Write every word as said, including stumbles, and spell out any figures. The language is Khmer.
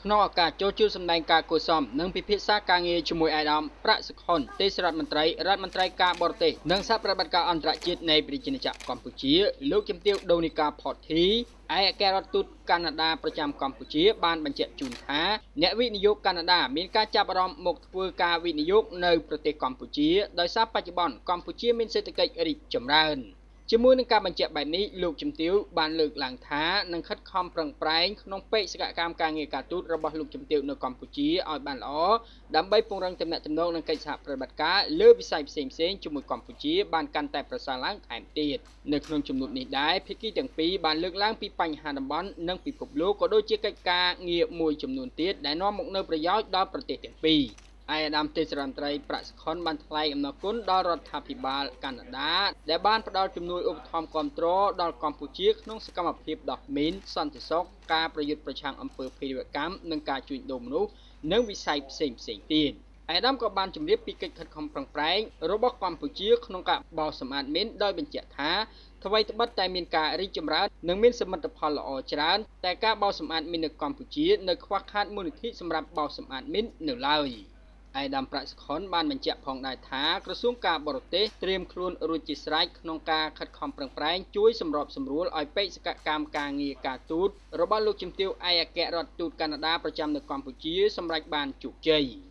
ក្នុងឱកាសចូលជួបសម្ដែងការគួរសមនិងពិភាក្សាការងារជាមួយអាដាមប្រាក់សុខុនទេសរដ្ឋមន្ត្រីរដ្ឋមន្ត្រីការបរទេសនិងសហប្រតិបត្តិការអន្តរជាតិនៃប្រជាណាចក្រកម្ពុជាលោកជំទាវ Donica Pottie ឯកអគ្គរដ្ឋទូតកាណាដាប្រចាំកម្ពុជាបានបញ្ជាក់ជូនថាអ្នកវិនិយោគកាណាដាមានការចាប់អារម្មណ៍មកធ្វើការវិនិយោគនៅប្រទេសកម្ពុជាដោយសារបច្ចុប្បន្នកម្ពុជាមានសេដ្ឋកិច្ចរីកចម្រើនជាមួយនឹងការបញ្ជាក់បែបនេះលោកជំទាវបានលើកឡើងថានឹងខិតខំប្រឹងប្រែងក្នុងបេសកកម្មការងារការទូតរបស់លោកជំទាវនៅកម្ពុជាឲ្យបានល្អដើម្បីពង្រឹងទំនាក់ទំនងនិងកិច្ចសហប្រតិបត្តិការលើវិស័យផ្សេងៗជាមួយកម្ពុជាបានកាន់តែប្រសើរឡើងថែមទៀតនៅក្នុងជំនួបនេះដែរភាគីទាំងពីរបានលើកឡើងពីបញ្ហាតំបន់និងពិភពលោកក៏ដូចជាកិច្ចការងារមួយចំនួនទៀតដែលនាំមកនូវប្រយោជន៍ដល់ប្រទេសទាំងពីរឯកឧត្តមទេសរដ្ឋមន្ត្រីប្រាក់សុខុនបានថ្លែងអំណរគុណដល់រដ្ឋាភិបាលកាណាដាដែលបានផ្ដល់ជំនួយឧបត្ថម្ភគាំទ្រដល់កម្ពុជាក្នុងសកម្មភាពដោះមីនសន្តិសុខការប្រយុទ្ធប្រឆាំងអំពើភេរវកម្មនិងការជួញដូរមនុស្សនិងវិស័យផ្សេងៗទៀតអាដាមក៏បានជម្រាបពីកិច្ចខិតខំប្រឹងប្រែងរបស់កម្ពុជាក្នុងការបោសសម្អាតមីនដោយបញ្ជាក់ថាអ្វីត្បិតតែមានការរីកចម្រើននិងមានសមិទ្ធផលល្អច្រើនតែការបោសសម្អាតមីននៅកម្ពុជានៅខ្វះខាតមូលនិធិសម្រាប់បោសសម្អាតមីននៅឡើយអាដាមប្រាក់សុខុនបានបញ្ជាក់ផងដែរថាក្រសួងការបរទេសត្រៀមខ្លួនរួចជាស្រេចក្នុងការខិតខំប្រឹងប្រែងជួយសម្របសម្រួលឲ្យបេសកកម្មការងារការទូតរបស់លោកជំទាវឯកអគ្គរដ្ឋទូតកាណាដាប្រចាំនៅកម្ពុជាសម្រេចបានជោគជ័យ